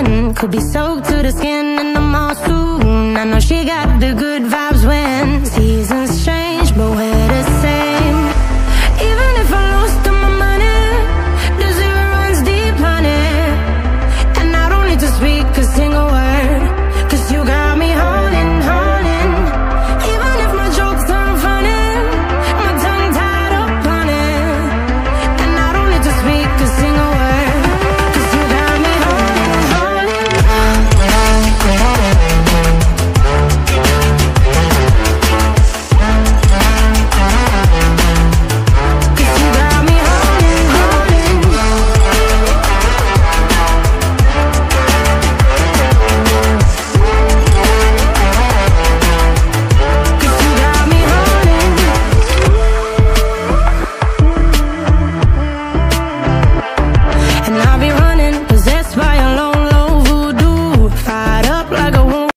Could be soaked to the skin and I'm all soon. I know she got the good vibes when seasons change, but we're the same. Even if I lost all my money, the zero runs deep, honey. And I don't need to speak, 'cause